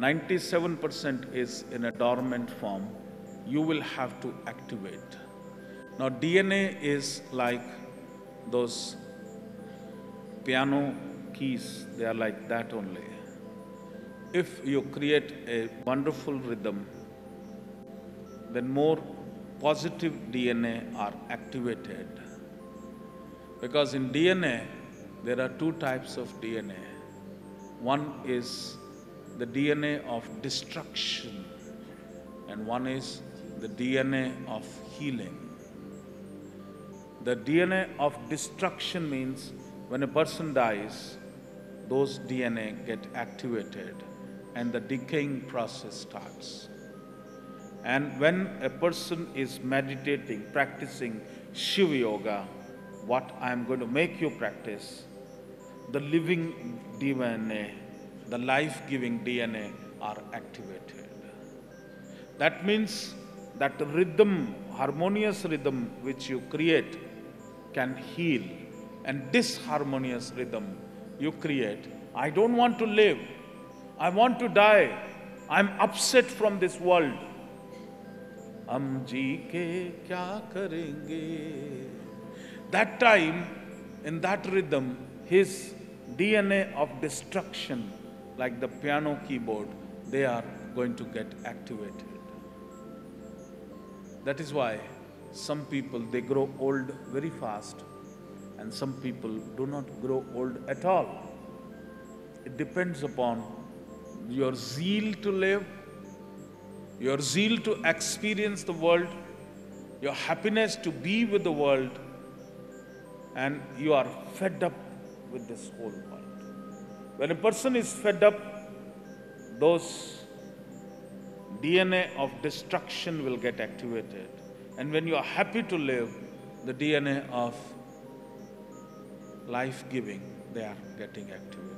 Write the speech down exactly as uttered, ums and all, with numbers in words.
ninety-seven percent is in a dormant form, you will have to activate. Now D N A is like those piano keys, they are like that only. If you create a wonderful rhythm, then more positive D N A are activated. Because in D N A, there are two types of D N A. One is the D N A of destruction, and one is the D N A of healing. The D N A of destruction means when a person dies, those D N A get activated and the decaying process starts. And when a person is meditating, practicing Shiva Yoga, what I am going to make you practice, the living D N A, the life-giving D N A are activated. That means that the rhythm, harmonious rhythm which you create can heal, and disharmonious rhythm you create. I don't want to live. I want to die. I'm upset from this world. Hum ji ke kya karenge? That time, in that rhythm, his D N A of destruction, like the piano keyboard, they are going to get activated. That is why some people, they grow old very fast, and some people do not grow old at all. It depends upon your zeal to live, your zeal to experience the world, your happiness to be with the world, and you are fed up with this whole world. When a person is fed up, those D N A of destruction will get activated. And when you are happy to live, the D N A of life-giving, they are getting activated.